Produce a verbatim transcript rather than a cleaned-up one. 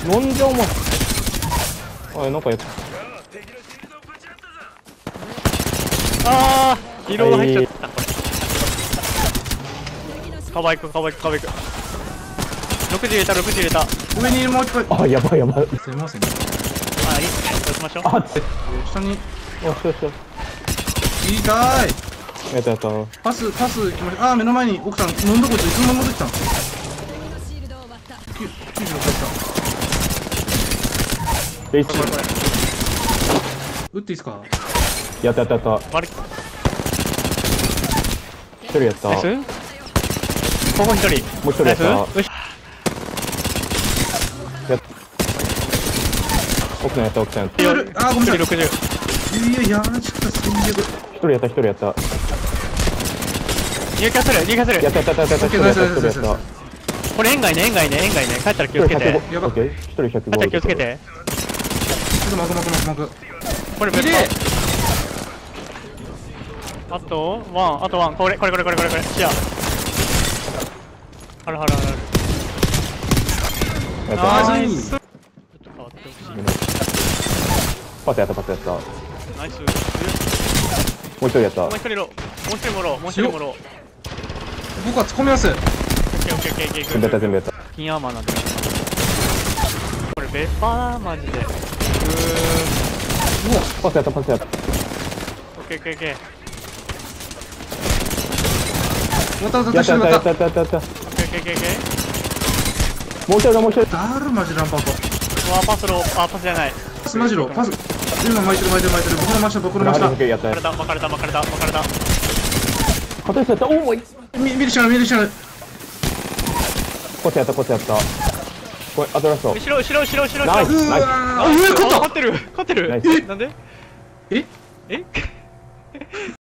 飲んじゃうもん。あ、なんかやった。 あー、リロード入っちゃった、これ。カバーいく、カバーいく、カバーいく。ろくじゅう入れた、ろくじゅう入れた。 上にもう一回。 あ、やばいやばい。 すいません。 あ、いいっすね。そうしましょう。 あっつ。 下に。 よしよしよし。 いいかーい。 やったやった。 パス、パス行きましょう。あー、目の前に奥さん、飲んどこいつ、いつの間に戻ってきたの。きゅうじゅうろくレイチ。 打っていいっすか。 やったやったやった。 丸一人やった。 ナイス。ここ一人。 もう一人やった。 ナイス。よし。 やっ奥さんやった奥さんやった。 あー、ごめんなさい。 ろくじゅう。 いや、やらちった、最悪。 一人やった一人やった。 入荷する、入荷する。 やったやったやったやった。一人やった一人やった。 これ円外ね、円外ね、円外ね。帰ったら気をつけて。 やばオッケー。一人ひゃくご。 帰ったら気をつけて。 ちょっと巻く巻く巻く巻く。 これ別入れ。 あとワン、あとワン、これこれこれこれこれこれ、シア。あるあるあるある。 やったナイス。ちょっと変わってほしい。 パスやったパスやった。もナイス。 う一人やった。 もう一人ろ、もう一人もろう、もう一人もろう。 僕は突っ込みます。 オッケーオッケーオッケーオッケー。 全部やった全部やった。 金アーマーなんで。これベッパーマジで。うー。 パスやったパスやった。 オッケーオッケーオッケー。 またまたやったやった下にまた。 やったやったやった。 オッケーオッケーオッケーオッケー。 もう一人だもう一人。 だるマジランパンパ。 うわー、パスロー、あ、パスじゃない。 パスマジロパス。今巻いてる巻いてる巻いてる。僕の真下僕の真下。 やったやった。 巻かれた、巻かれた、巻かれた、巻かれた。 片手やった。おおい。 み見るしかない見るしかない。 コツやったコツやった。これアドラスト。 後ろ、後ろ、後ろ、後ろ、後ろ。 ナイスナイス。 うわー、上勝った。 勝ってる、勝ってる。 ナイスなんで？ え？ え？